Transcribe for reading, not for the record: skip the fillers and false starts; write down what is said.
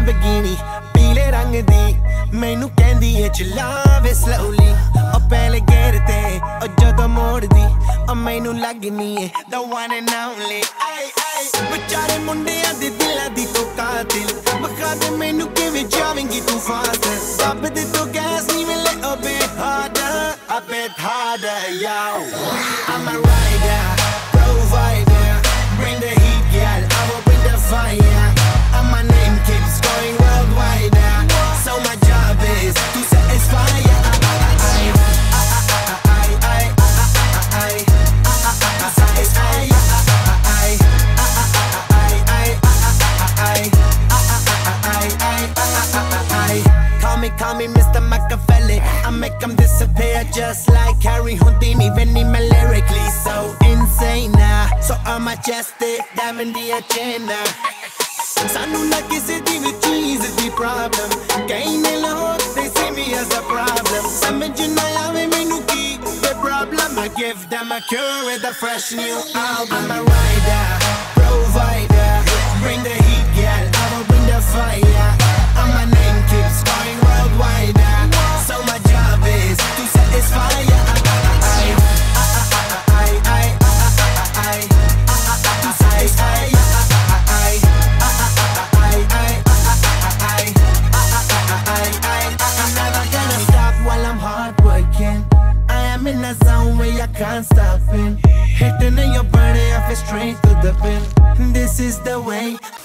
Lamborghini पीले रंग दी मैनू कहंदी है चलावे slowly ओ पहले गेर ते ओ जदों मोड़ दी ओ मैनू लगनी है the one and only ay ay बेचारे मुंडियां दे दिलां दी तो कातिल बखा दे मैनू किवें जावेंगी तू फास्ट दब दे तो गैस नी मिले a bit harder yo I'm a rider provider bring the heat girl I will bring the fire and my name keeps going worldwide so my job is to satisfy Call me Mr. Machiavelli I make them disappear just like Harry Houdini Venni me lyrically so insane so I'm majestic diamond the agenda Sanu na kisi di vi cheese di problem Kahin ne log they see me as a problem Samajh na aave mainu ki the problem I give them a cure with a fresh new album I'm a rider provider bring the heat girl I will bring the fire and my name keeps going worldwide so my job is to satisfy to satisfy I'm never gonna stop while I'm hard working I am in a zone where I can't stop it hitting in your body I feel straight to the pin this is the way